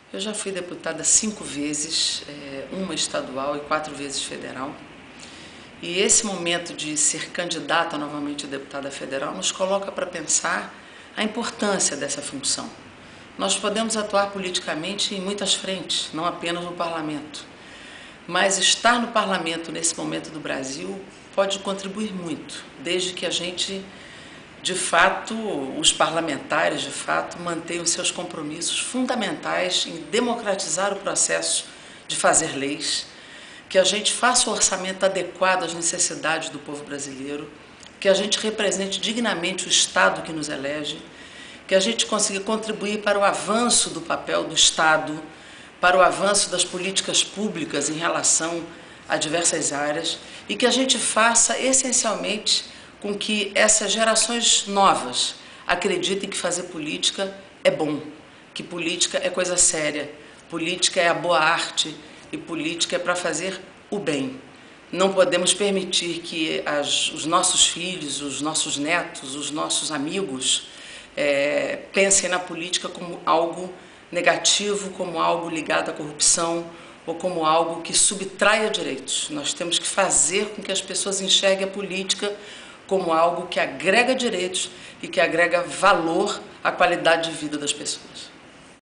Eu já fui deputada 5 vezes, uma estadual e 4 vezes federal. E esse momento de ser candidata novamente a deputada federal nos coloca para pensar a importância dessa função. Nós podemos atuar politicamente em muitas frentes, não apenas no parlamento. Mas estar no parlamento nesse momento do Brasil pode contribuir muito, desde que a gente, de fato, os parlamentares, de fato, mantenham seus compromissos fundamentais em democratizar o processo de fazer leis, que a gente faça o orçamento adequado às necessidades do povo brasileiro, que a gente represente dignamente o Estado que nos elege, que a gente consiga contribuir para o avanço do papel do Estado, para o avanço das políticas públicas em relação a diversas áreas e que a gente faça essencialmente com que essas gerações novas acreditem que fazer política é bom, que política é coisa séria, política é a boa arte e política é para fazer o bem. Não podemos permitir que os nossos filhos, os nossos netos, os nossos amigos pensem na política como algo negativo, como algo ligado à corrupção ou como algo que subtraia direitos. Nós temos que fazer com que as pessoas enxerguem a política como algo que agrega direitos e que agrega valor à qualidade de vida das pessoas.